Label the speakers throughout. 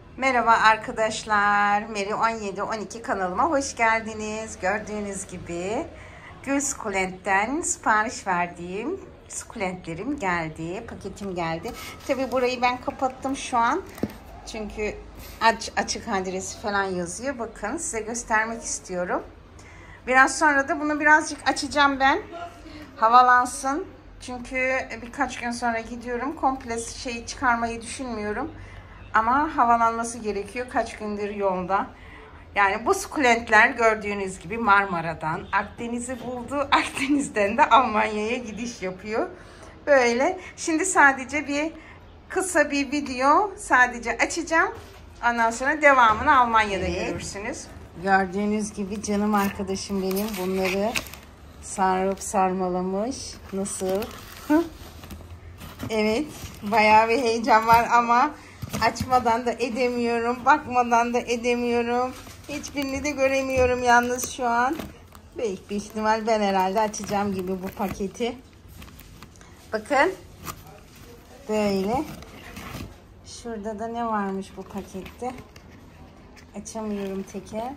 Speaker 1: Merhaba arkadaşlar. Meri 17-12 kanalıma hoş geldiniz. Gördüğünüz gibi Gül Sukulent'ten sipariş verdiğim sukulentlerim geldi. Paketim geldi. Tabi burayı ben kapattım şu an. Çünkü açık adresi falan yazıyor. Bakın size göstermek istiyorum. Biraz sonra da bunu birazcık açacağım ben. Havalansın. Çünkü birkaç gün sonra gidiyorum. Komple şeyi çıkarmayı düşünmüyorum. Ama havalanması gerekiyor. Kaç gündür yolda. Yani bu sukulentler gördüğünüz gibi Marmara'dan Akdeniz'i buldu. Akdeniz'den de Almanya'ya gidiş yapıyor. Böyle. Şimdi sadece kısa bir video sadece açacağım. Ondan sonra devamını Almanya'da görürsünüz. Gördüğünüz gibi canım arkadaşım benim bunları sarıp sarmalamış. Nasıl? Evet. Bayağı bir heyecan var ama açmadan da edemiyorum. Bakmadan da edemiyorum. Hiçbirini de göremiyorum yalnız şu an. Büyük bir ihtimal ben herhalde açacağım gibi bu paketi. Bakın. Böyle. Şurada da ne varmış bu pakette? Açamıyorum teker.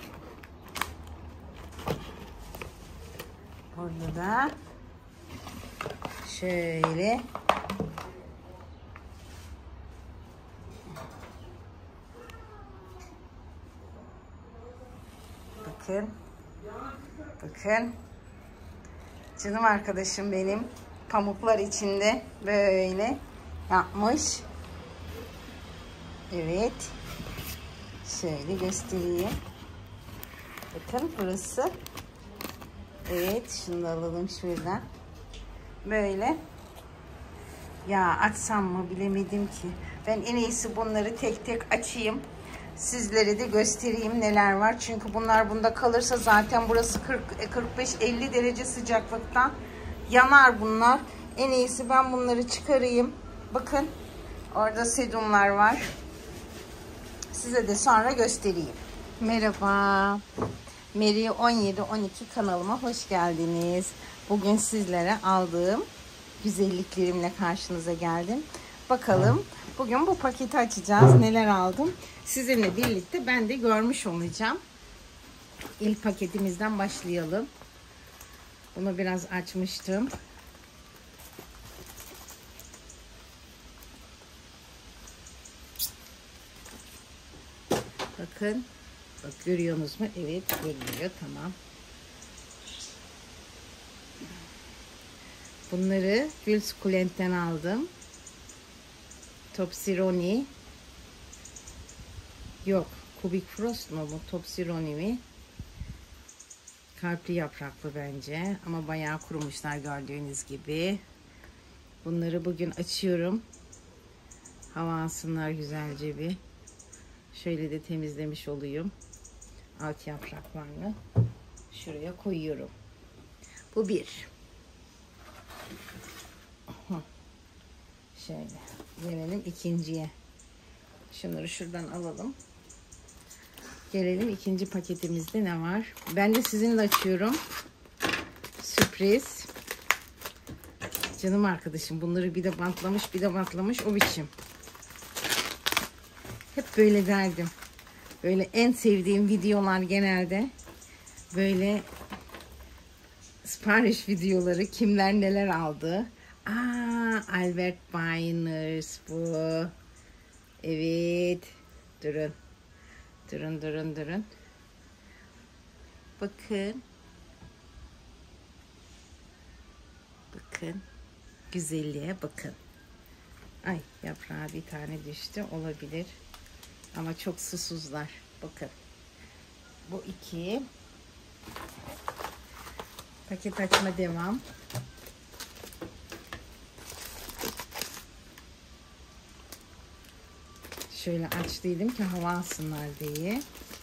Speaker 1: Burada da şöyle bakın. Bakın. Canım arkadaşım benim pamuklar içinde böyle yapmış. Evet. Şöyle göstereyim. Bakın burası. Evet. Şunu da alalım şuradan. Böyle. Ya açsam mı bilemedim ki. Ben en iyisi bunları tek tek açayım. Sizlere de göstereyim neler var. Çünkü bunlar bunda kalırsa zaten burası 45-50 derece sıcaklıktan yanar bunlar. En iyisi ben bunları çıkarayım. Bakın orada sedumlar var. Size de sonra göstereyim. Merhaba. Meri 17-12 kanalıma hoş geldiniz. Bugün sizlere aldığım güzelliklerimle karşınıza geldim. Bakalım bugün bu paketi açacağız. Neler aldım? Sizinle birlikte ben de görmüş olacağım. İlk paketimizden başlayalım. Bunu biraz açmıştım. Bakın. Bak görüyorsunuz mu? Evet görünüyor. Tamam. Bunları Gül Sukulent'ten aldım. Topsironi. Yok. Kubik Frost mu bu? Topsironi mi? Kalpli yapraklı bence. Ama bayağı kurumuşlar gördüğünüz gibi. Bunları bugün açıyorum. Hava alsınlar güzelce bir. Şöyle de temizlemiş olayım. Alt yapraklarını şuraya koyuyorum. Bu bir. Şöyle. Gelelim ikinciye. Şunları şuradan alalım. Gelelim ikinci paketimizde ne var? Ben de sizinle açıyorum. Sürpriz. Canım arkadaşım bunları bir de bantlamış bir de bantlamış o biçim. Hep böyle derdim. Böyle en sevdiğim videolar genelde böyle sipariş videoları, kimler neler aldı. Albert Beiners bu. Evet. Durun. Durun. Bakın. Bakın. Güzelliğe bakın. Ay yaprağa bir tane düştü. Olabilir. Ama çok susuzlar. Bakın. Bu iki. Paket açma devam. Şöyle açtıydım ki hava alsınlar diye.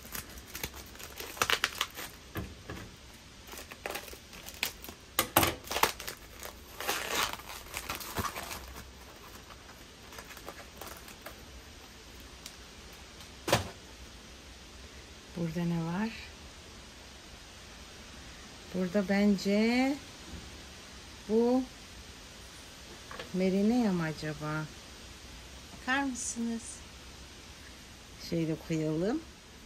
Speaker 1: Burada ne var? Burada bence bu Merinea mı acaba? Bakar mısınız? Şeyde koyalım.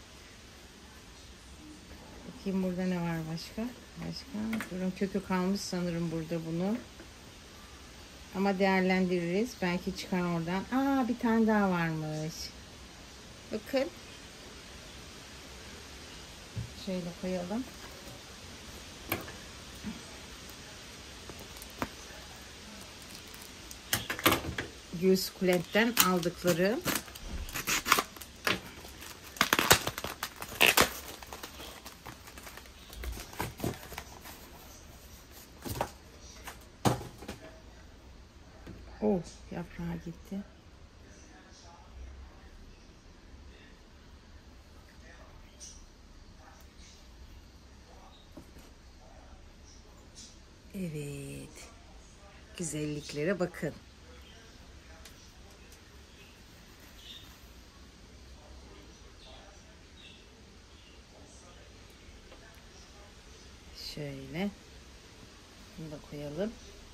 Speaker 1: Bakayım burada ne var başka? Durun, kökü kalmış sanırım burada bunun. Ama değerlendiririz. Belki çıkar oradan. Aa, bir tane daha varmış. Bakın. Şöyle koyalım. Gül sukulentten aldıkları. Oh, yaprağı gitti. Evet. Güzelliklere bakın. Şöyle. Bunu da koyalım.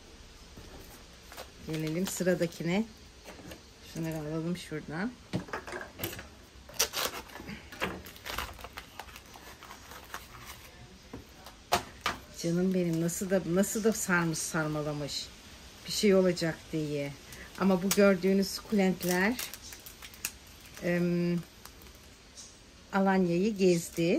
Speaker 1: Gelelim sıradakine. Şunları alalım şuradan. Canım benim, nasıl da sarmış sarmalamış. Bir şey olacak diye. Ama bu gördüğünüz sukulentler Alanya'yı gezdi.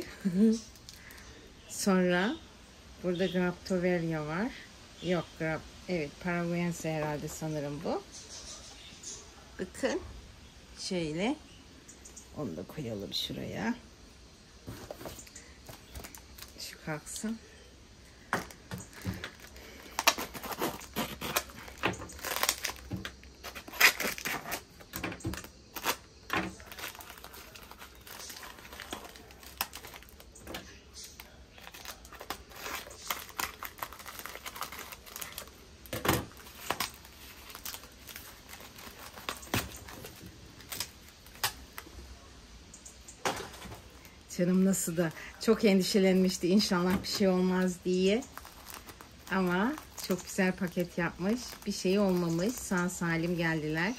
Speaker 1: Sonra burada Graptoveria var. Yok, evet, Paraguayense herhalde sanırım bu. Bakın. Şöyle. Onu da koyalım şuraya. Şu kalksın. Canım nasıl da çok endişelenmişti, inşallah bir şey olmaz diye. Ama çok güzel paket yapmış. Bir şey olmamış. Sağ salim geldiler.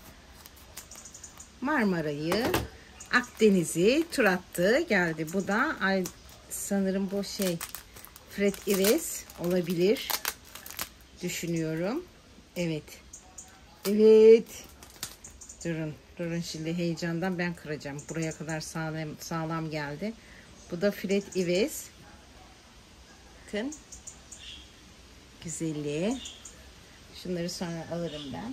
Speaker 1: Marmara'yı, Akdeniz'i tur attı geldi. Bu da sanırım bu Fred Ives olabilir. Düşünüyorum. Evet. Evet. Durun şimdi, heyecandan ben kıracağım. Buraya kadar sağlam geldi. Bu da Fred Ives. Bakın. Güzelliği. Şunları sonra alırım ben.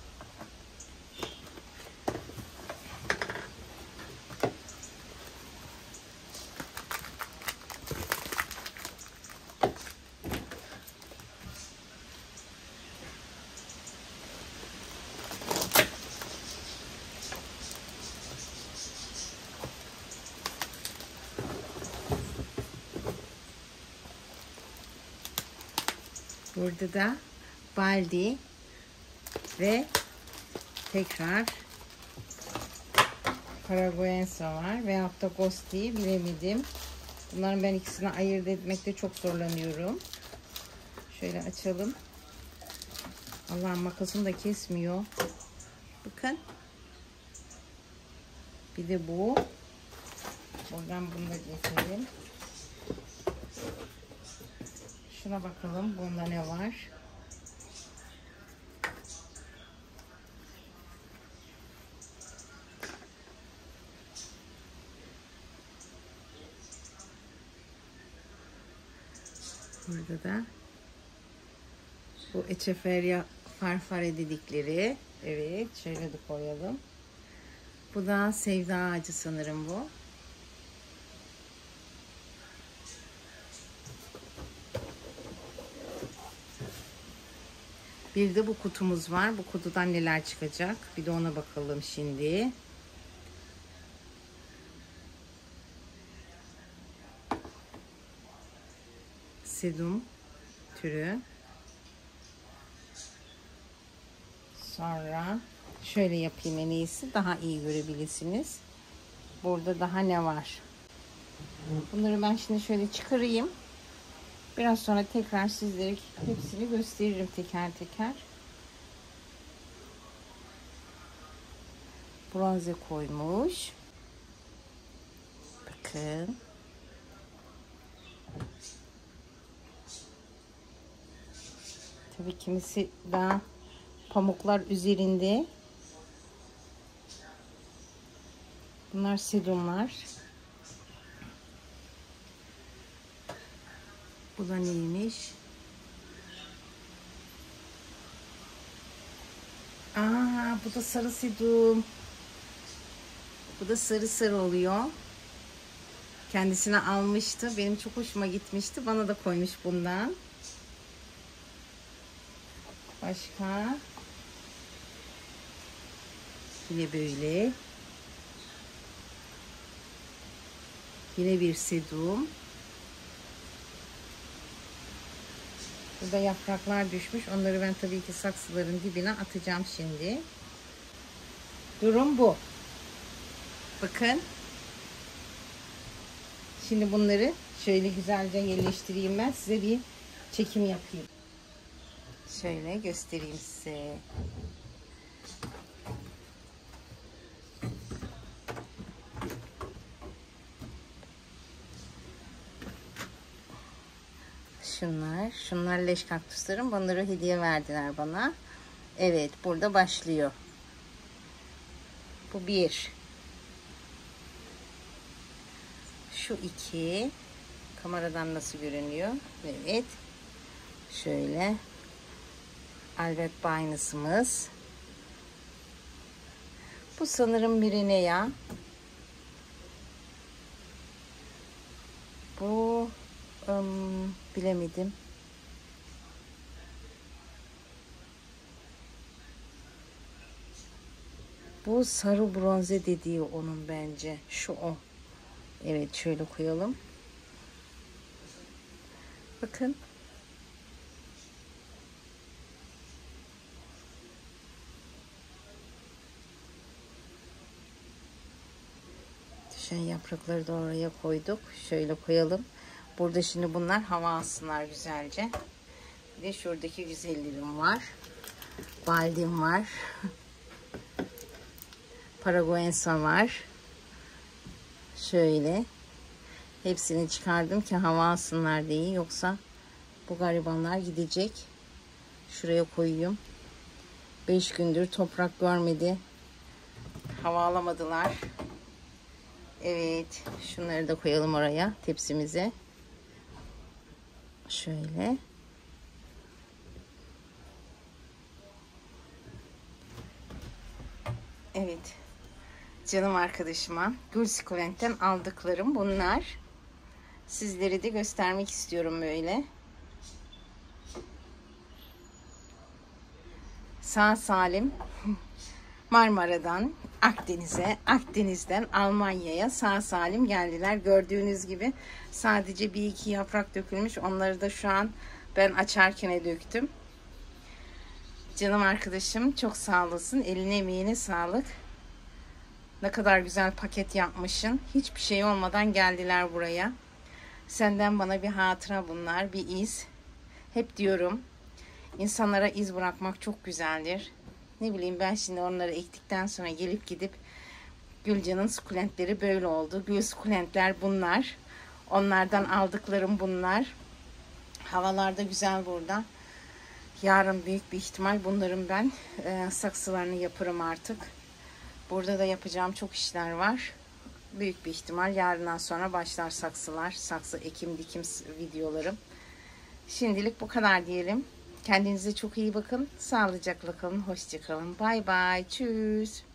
Speaker 1: Burada da Baldi ve tekrar Paraguayense var veyahut da Gosti, bilemedim. Bunların ben ikisini ayırt etmekte çok zorlanıyorum. Şöyle açalım. Allah'ım, makasım da kesmiyor. Bakın. Bir de bu. Buradan bunu da getirelim. Şuna bakalım. Bunda ne var? Burada da bu Echeveria farfare dedikleri. Evet, şöyle de koyalım. Bu da sevda ağacı sanırım bu. Bir de bu kutumuz var. Bu kutudan neler çıkacak? Bir de ona bakalım şimdi. Sedum türü. Sonra şöyle yapayım en iyisi. Daha iyi görebilirsiniz. Burada daha ne var? Bunları ben şimdi şöyle çıkarayım. Biraz sonra tekrar sizlere hepsini gösteririm teker teker. Bronze koymuş. Bakın. Tabii kimisi daha pamuklar üzerinde. Bunlar sedumlar. Bu da neymiş? Bu da sarı sedum. Bu da sarı sarı oluyor. Kendisine almıştı. Benim çok hoşuma gitmişti. Bana da koymuş bundan. Başka? Yine böyle. Yine bir sedum. Burada yapraklar düşmüş. Onları ben tabii ki saksıların dibine atacağım şimdi. Durum bu. Bakın. Şimdi bunları şöyle güzelce yerleştireyim ben. Size bir çekim yapayım. Şöyle göstereyim size. Şunlar leş kaktüslerim. Bunları hediye verdiler bana. Evet, burada başlıyor. Bu bir. Şu iki. Kameradan nasıl görünüyor? Evet. Şöyle. Albert Baynısımız. Bu sanırım Mirinea. Bu bilemedim. Bu sarı bronze dediği onun bence. Şu o. Evet, şöyle koyalım. Bakın. Düşen yaprakları da oraya koyduk. Şöyle koyalım. Burada şimdi bunlar hava alsınlar güzelce. Bir de şuradaki güzellerim var. Baldim var. Paraguensa var. Şöyle. Hepsini çıkardım ki hava alsınlar diye. Yoksa bu garibanlar gidecek. Şuraya koyayım. 5 gündür toprak görmedi. Hava alamadılar. Evet. Şunları da koyalım oraya. Tepsimize. Şöyle. Evet. Canım arkadaşıma Gül Sukulent'ten aldıklarım bunlar. Sizlere de göstermek istiyorum böyle. Sağ salim Marmara'dan Akdeniz'e, Akdeniz'den Almanya'ya sağ salim geldiler. Gördüğünüz gibi sadece bir iki yaprak dökülmüş. Onları da şu an ben açarken döktüm. Canım arkadaşım çok sağ olasın. Eline emeğine sağlık. Ne kadar güzel paket yapmışsın. Hiçbir şey olmadan geldiler buraya. Senden bana bir hatıra bunlar, bir iz. Hep diyorum, insanlara iz bırakmak çok güzeldir. Ne bileyim ben şimdi onları ektikten sonra gelip gidip Gülcan'ın sukulentleri böyle oldu. Gül sukulentler bunlar. Onlardan aldıklarım bunlar. Havalarda güzel burada. Yarın büyük bir ihtimal bunların ben saksılarını yaparım artık. Burada da yapacağım çok işler var. Büyük bir ihtimal yarından sonra başlar saksılar. Saksı ekim dikim videolarım. Şimdilik bu kadar diyelim. Kendinize çok iyi bakın. Sağlıcakla kalın. Hoşça kalın. Bay bay. Tschüss.